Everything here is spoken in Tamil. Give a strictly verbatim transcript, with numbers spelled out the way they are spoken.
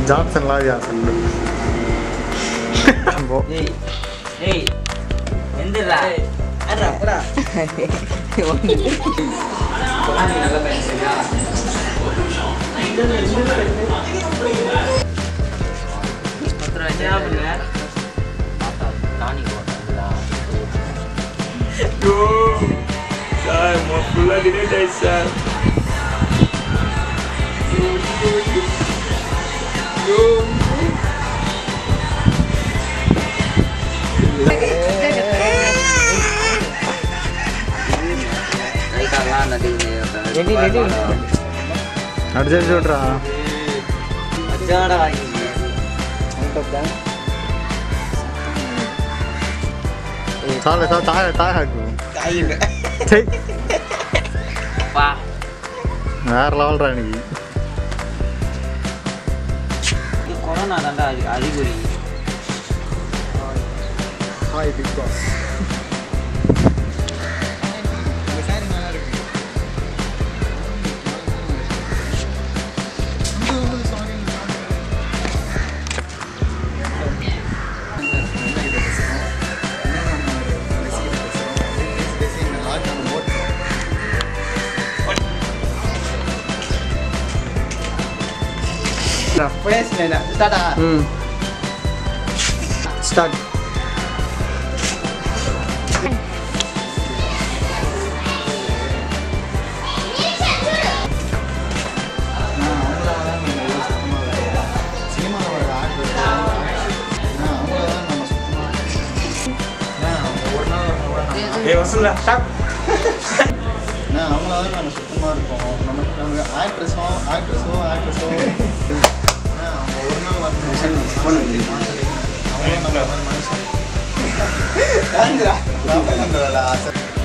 ஜான்சன்லாம் யார் சொல்லு ஏய் ஏய் எந்திரா அடடா போடா போடானி நல்ல பையன் சரியா பத்திர என்ன பண்ண பாத்தா டானி போட்டா யோ சார் மோ ஃபுல்லா டிலேட் ஆயிடுச்சு சார் யோ அடிச்சு விட்றா சாலை சா தாய தாய ಹಾಕು வேற லெவல்ரா இன்னைக்கு கொரோனா தாண்டா அறிகுறி hi big boss Fresh nih nak, start ah. Hmm. Start. Eh, masuklah, start. Nah, அவங்களால நம்ம சுத்தமா இருக்கோம். நமக்கு நம்ம ஆக்ட்ரஸோ ஆக்ட்ரஸோ ஆக்ட்ரஸோ ஒரு நாள் வந்து அவங்க நம்ம மனுஷன்